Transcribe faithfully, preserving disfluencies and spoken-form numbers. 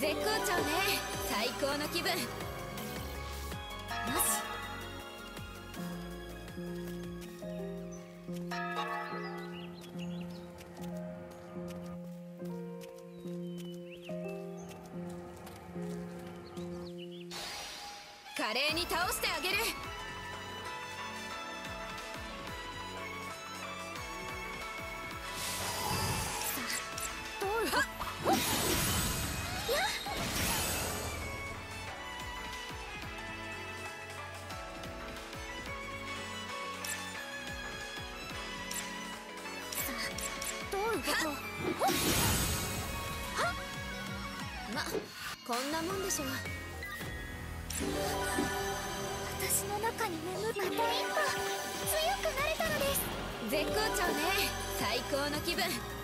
絶好調ね。最高の気分。よし。華麗に倒してあげる。さあ、どうはっほっやっ。さあ、どういうこと。ほっはっ。ま、こんなもんでしょう。 私の中に眠るまた一歩強くなれたのです。 絶好調ね。最高の気分。